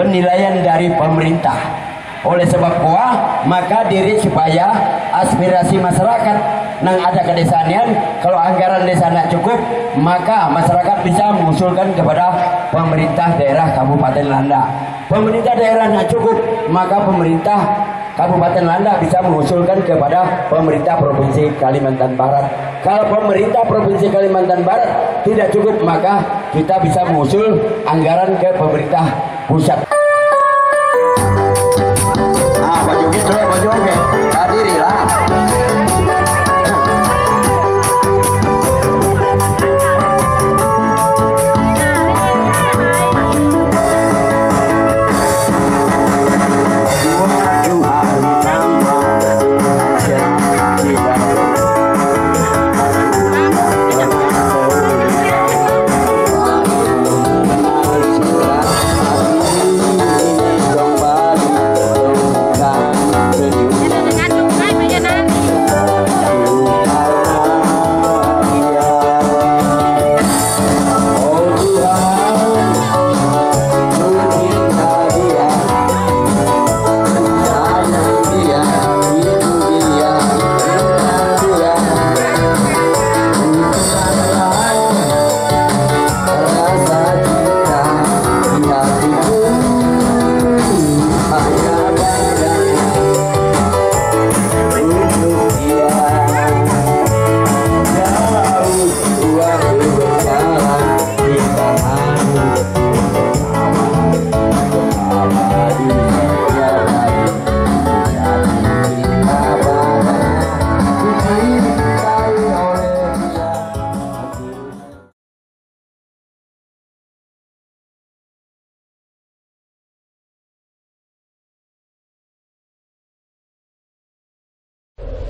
penilaian dari pemerintah. Oleh sebab kuah maka diri supaya aspirasi masyarakat nang ada ke desanian, kalau anggaran desa tidak cukup maka masyarakat bisa mengusulkan kepada pemerintah daerah Kabupaten Landak. Pemerintah daerah tidak cukup maka pemerintah Kabupaten Landak bisa mengusulkan kepada pemerintah Provinsi Kalimantan Barat. Kalau pemerintah Provinsi Kalimantan Barat tidak cukup maka kita bisa mengusul anggaran ke pemerintah pusat. Baju gitu, baju oke, hadirilah.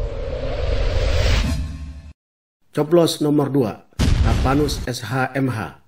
Coblos nomor 2, Tapanus SHMH.